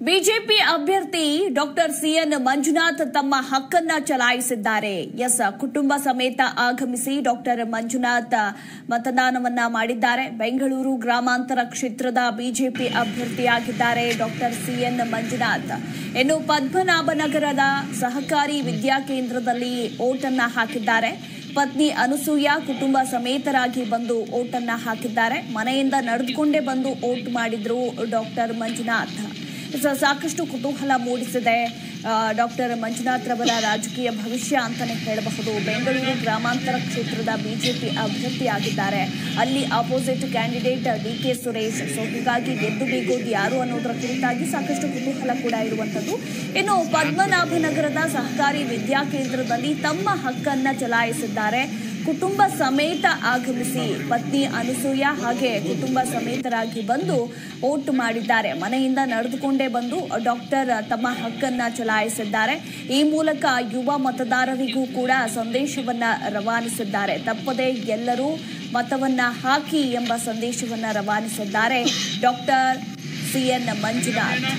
BJP ಅಭ್ಯರ್ಥಿ doctor CN Manjunath ತಮ್ಮ ಹಕ್ಕನ್ನ ಚಲಾಯಿಸಿದ್ದಾರೆ. ಕುಟುಂಬ ಸಮೇತ ಆಗಮಿಸಿ ಡಾಕ್ಟರ್ ಮಂಜುನಾಥ್ ಮತದಾನವನ್ನ ಮಾಡಿದ್ದಾರೆ. ಬೆಂಗಳೂರು ಗ್ರಾಮಾಂತರ ಕ್ಷೇತ್ರದ ಬಿಜೆಪಿ ಅಭ್ಯರ್ಥಿಯಾಗಿದ್ದಾರೆ ಡಾಕ್ಟರ್ ಸಿಎನ್ ಮಂಜುನಾಥ್. ಇನ್ನು ಪದ್ಮನಾಭನಗರದ ಸಹಕಾರಿ ವಿದ್ಯಾಕೇಂದ್ರದಲ್ಲಿ ಓಟನ್ನ ಹಾಕಿದ್ದಾರೆ. ಪತ್ನಿ ಅನಸೂಯ ಕುಟುಂಬ ಸಮೇತರಾಗಿ ಬಂದು ಓಟನ್ನ ಹಾಕಿದ್ದಾರೆ. ಮನೆಯಿಂದ ನಡೆದುಕೊಂಡೇ ಬಂದು ಓಟ್ ಮಾಡಿದ್ರು ಡಾಕ್ಟರ್ ಮಂಜುನಾಥ್. ಸಾಕಷ್ಟು ಕುತೂಹಲ ಮೂಡಿಸಿದೆ ಡಾಕ್ಟರ್ ಮಂಜುನಾಥ್ ರವರ ರಾಜಕೀಯ ಭವಿಷ್ಯ ಅಂತಾನೆ ಹೇಳಬಹುದು. ಬೆಂಗಳೂರು ಗ್ರಾಮಾಂತರ ಕ್ಷೇತ್ರದ ಬಿಜೆಪಿ ಅಭ್ಯರ್ಥಿಯಾಗಿದ್ದಾರೆ. ಅಲ್ಲಿ ಅಪೋಸಿಟ್ ಕ್ಯಾಂಡಿಡೇಟ್ ಡಿಕೆ ಸುರೇಶ್. ಹೀಗಾಗಿ ಗೆದ್ದು ಬೀಗೋದು ಯಾರು ಅನ್ನೋದರ ಕುರಿತಾಗಿ ಸಾಕಷ್ಟು ಕುತೂಹಲ ಕೂಡ ಇರುವಂತದ್ದು. ಇನ್ನು ಪದ್ಮನಾಭನಗರದ ಸಹಕಾರಿ ವಿದ್ಯಾಕೇಂದ್ರದಲ್ಲಿ ತಮ್ಮ ಹಕ್ಕನ್ನ ಚಲಾಯಿಸಿದ್ದಾರೆ. ಕುಟುಂಬ ಸಮೇತ ಆಗಮಿಸಿ ಪತ್ನಿ ಅನಸೂಯ ಹಾಗೆ ಕುಟುಂಬ ಸಮೇತರಾಗಿ ಬಂದು ವೋಟ್ ಮಾಡಿದ್ದಾರೆ. ಮನೆಯಿಂದ ನಡೆದುಕೊಂಡೇ ಬಂದು ಡಾಕ್ಟರ್ ತಮ್ಮ ಹಕ್ಕನ್ನ ಚಲಾಯಿಸಿದ್ದಾರೆ. ಈ ಮೂಲಕ ಯುವ ಮತದಾರರಿಗೂ ಕೂಡ ಸಂದೇಶವನ್ನ ರವಾನಿಸಿದ್ದಾರೆ. ತಪ್ಪದೆ ಎಲ್ಲರೂ ಮತವನ್ನ ಹಾಕಿ ಎಂಬ ಸಂದೇಶವನ್ನ ರವಾನಿಸಿದ್ದಾರೆ ಡಾಕ್ಟರ್ ಸಿಎನ್ ಮಂಜುನಾಥ್.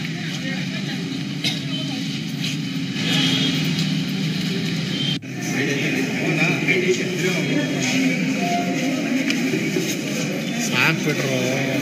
ಸಾಕ್ಬಿಟ್ರು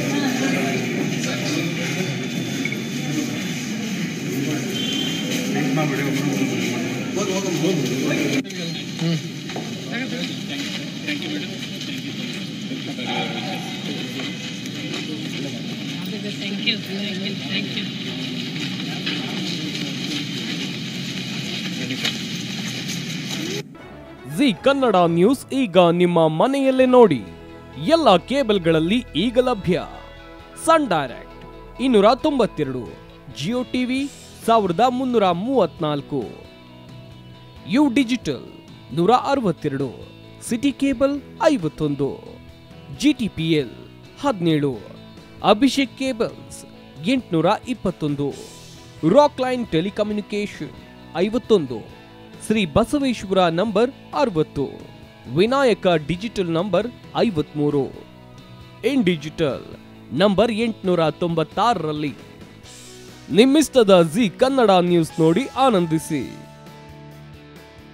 ಜಿ ಕನ್ನಡ ನ್ಯೂಸ್ ಈಗ ನಿಮ್ಮ ಮನೆಯಲ್ಲೇ ನೋಡಿ. ಎಲ್ಲ ಕೇಬಲ್ಗಳಲ್ಲಿ ಈಗ ಲಭ್ಯ. Sun Direct 292, Jio TV 1334, U digital 162, Siti cable 51, GTPL 17, Abhishek cables 821, Rock Line telecommunication 51, Shri Basaveshwara number 60, Vinayaka digital number 53, In digital number 896ರಲ್ಲಿ ನಿಮ್ಮಿಷ್ಟದ ಜಿ ಕನ್ನಡ ನ್ಯೂಸ್ ನೋಡಿ ಆನಂದಿಸಿ.